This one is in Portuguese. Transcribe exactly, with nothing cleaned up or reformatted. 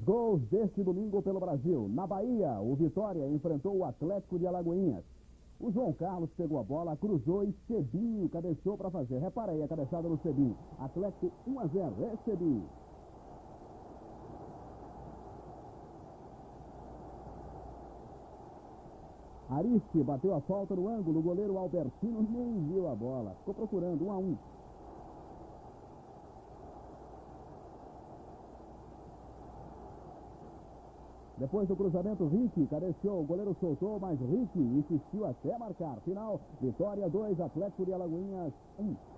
gols deste domingo pelo Brasil. Na Bahia, o Vitória enfrentou o Atlético de Alagoinhas. O João Carlos pegou a bola, cruzou e Cebinho cabeceou para fazer. Repara aí a cabeçada do Cebinho. Atlético um a zero. É Cebinho. Ariste bateu a falta no ângulo. O goleiro Albertino nem viu a bola. Ficou procurando. um a um. Depois do cruzamento, Rick cabeceou, o goleiro soltou, mas Rick insistiu até marcar. Final, Vitória dois, Atlético de Alagoinhas um.